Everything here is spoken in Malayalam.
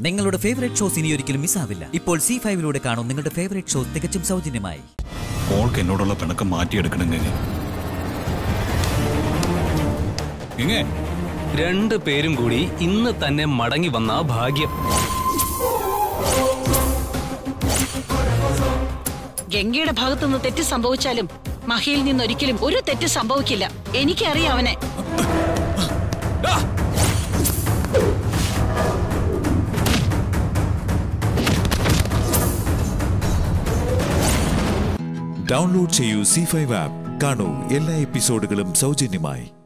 നിങ്ങളുടെ ഫേവറേറ്റ് ഷോസ് ഇനി ഒരിക്കലും മിസ്സാവില്ല. ഇപ്പോൾ C5-ലൂടെ കാണും നിങ്ങളുടെ ഫേവറേറ്റ് ഷോ തികച്ചും സൗജന്യമായി. മോൾക്ക് എന്നോടുള്ള പിണക്കം മാറ്റിയെടുക്കണമെങ്കിൽ രണ്ടു പേരും കൂടി ഇന്ന് തന്നെ മടങ്ങി വന്ന ഭാഗ്യം. ഗംഗയുടെ ഭാഗത്തുനിന്ന് തെറ്റ് സംഭവിച്ചാലും മഹിയിൽ നിന്നൊരിക്കലും ഒരു തെറ്റ് സംഭവിക്കില്ല. എനിക്കറിയാം അവനെ. ഡൗൺലോഡ് ചെയ്യൂ C5 ആപ്പ്. കാണൂ എല്ലാ എപ്പിസോഡുകളും സൗജന്യമായി.